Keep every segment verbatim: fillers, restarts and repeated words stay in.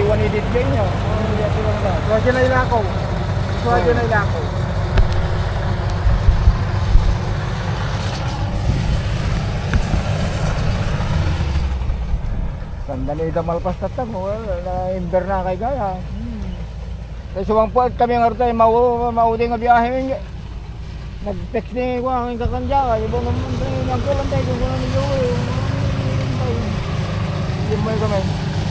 iwan i-display niya. Suwadyo na ilakaw. Suwadyo na ilakaw. Sandali ito malpas tatang, na-imber na kay gaya. Kaya suwang po at kami nga rin tayo, maudi nga biyahe. Nag-text ni ko ang kakandya, ibang naman tayo, nagkulang tayo kung kung ano nyo eh. Yung mo kami.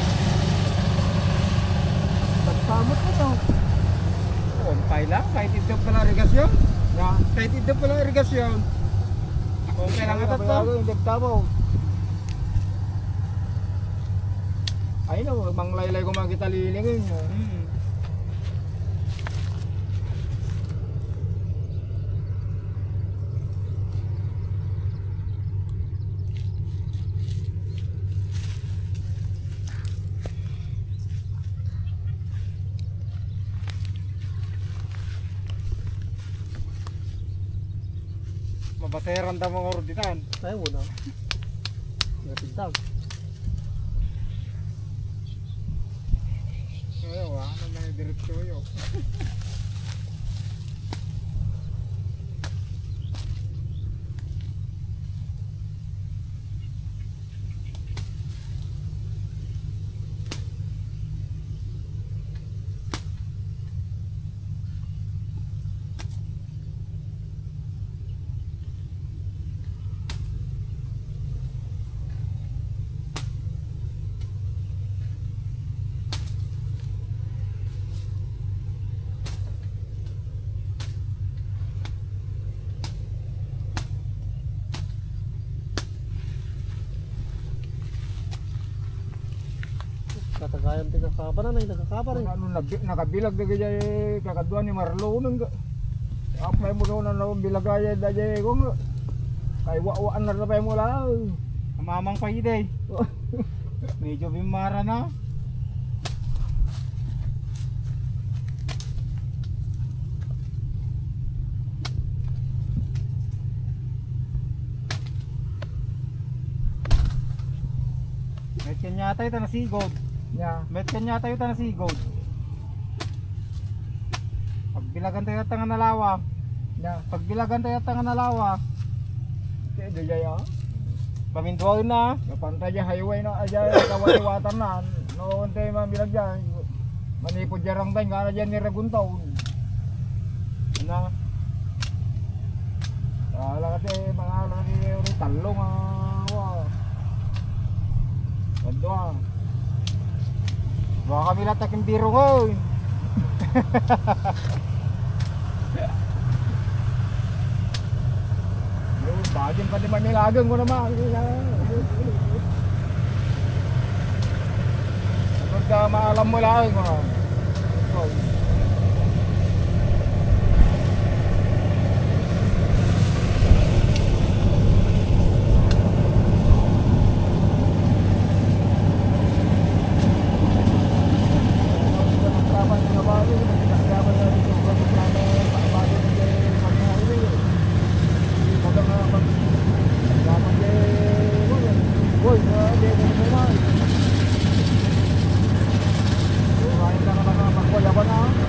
Pagsamot ko to. Okay lang, kahit ito pala irigasyon. Kahit ito pala irigasyon. Okay lang ito to. Hindi tabaw. Ay no, manglaylay ko makita lilingin. Hmm. Mabaseran daw mga ordinan. Ay, wala. Napintag. Ayaw ah, ano na yung diretso yun. Katagayan tiga kabar na, nagkakabar eh. Ano nakabilag na gaya kakaduan ni Marlo nang apply mo daw na naon bilagaya da jay kung kay wa-waan na pa mo lang. Mamang pa ide. Medyo bimara na. Met kanya tayo ta nasigod. Yeah. Met kanya tayo ta nasigod. Pagbilagan tayo at nga nalawa. Yeah. Pagbilagan tayo at nga nalawa. Kaya do jaya. Pamindwal na. Napantay ja highway na aja kawaliwatan na. Noon tayo mabilag dyan. Manipod jarang tayo nga na dyan ni Raguntaw. Na. Wala kasi mga lagi talong ah. Doa. Baka kami latak yung biro ko. Yung bagin pa di manilagang ko naman. Pagka maalam mo lang ko. Wala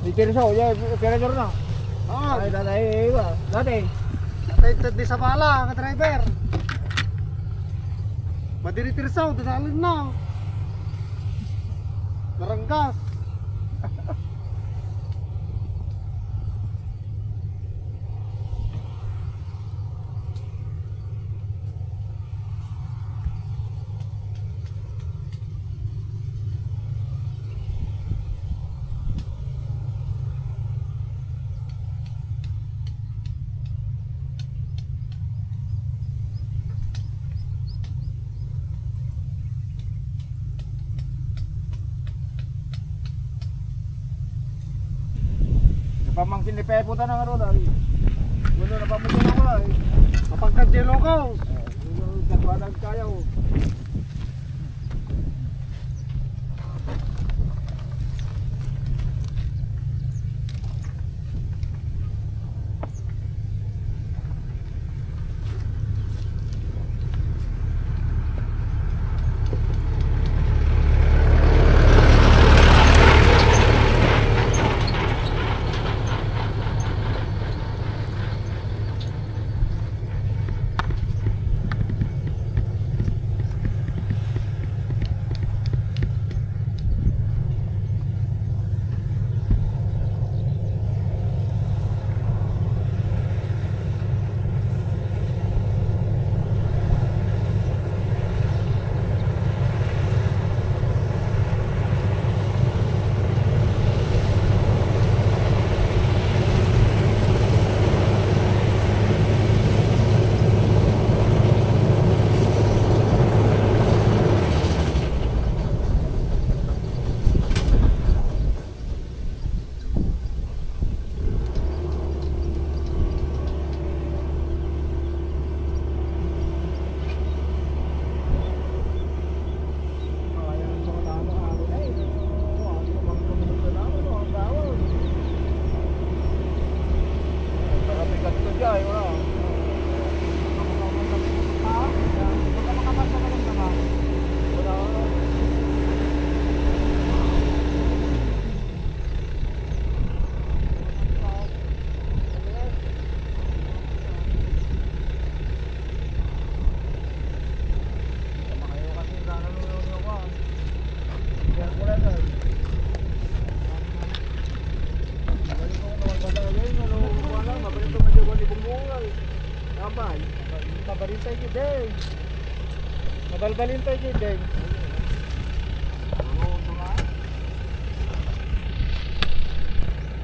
Di Tirso, ya, operador na. Oo. Ay, dati, iba. Dati. Natay di sa bala, ka driver. Madiritirsaw, dasalin na. Naranggas. Pamangkin ni Pepo ta na nga ro dali. Wala na pamangkin ako ay. Mapagkadilo ko. Katwadag kaya oh. Mabalintay kideng. Mabalbalintay kideng.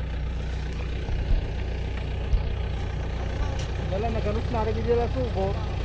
Wala, naganot na rin dila subot.